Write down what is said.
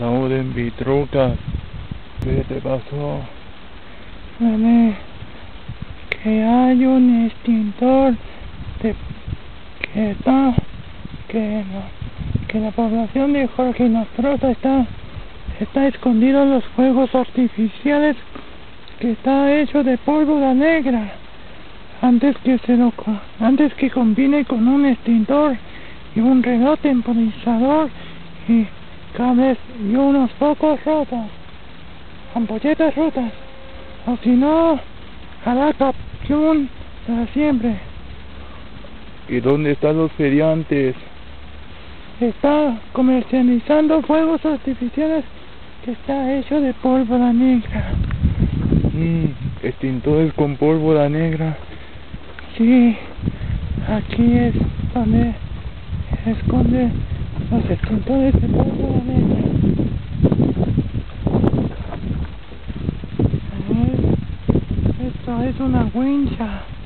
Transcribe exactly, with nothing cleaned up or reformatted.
Laura en mi troca. ¿Qué te pasó? Nene, que hay un extintor de, que está, que, no, que la población de Jorge Nostroza está, está escondido en los fuegos artificiales, que está hecho de pólvora negra. Antes que se lo, antes que combine con un extintor y un reloj temporizador y cables y unos focos rotos, ampolletas rotas, o si no, hará capción para siempre. ¿Y dónde están los feriantes? Está comercializando fuegos artificiales que está hecho de pólvora negra. Mm, extintores con pólvora negra. Sí, aquí es donde esconde los extintores de pólvora negra. A ver, esto es una wincha.